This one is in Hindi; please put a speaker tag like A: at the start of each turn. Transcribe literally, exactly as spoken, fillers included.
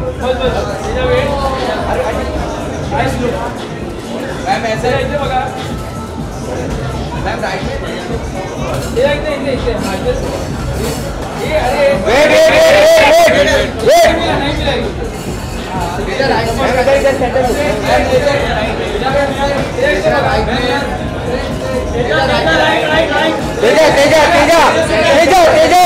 A: बस बस तेजा वेट नाइस लुक मैम ऐसे इथे बघा मैम राइट में तेजा इथे इथे इथे हां जस्ट ये अरे वेट वेट वेट वेट नहीं मिलेगी तेजा राइट में इधर इधर सेंटर मैम तेजा राइट तेजा तेजा राइट में तेजा राइट राइट राइट तेजा तेजा तेजा तेजा तेजा